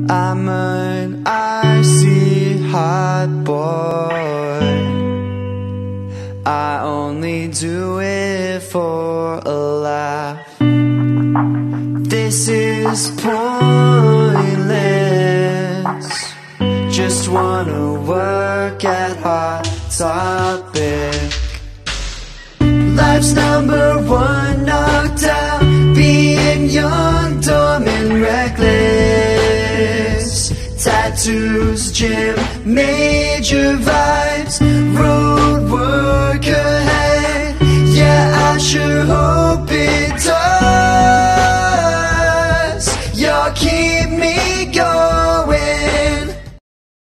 I'm an icy hot boy. I only do it for a laugh. This is pointless. Just wanna work at Hot Topic. Life's #1 knocked out, being young, dumb and reckless. Tattoos, gym, major vibe.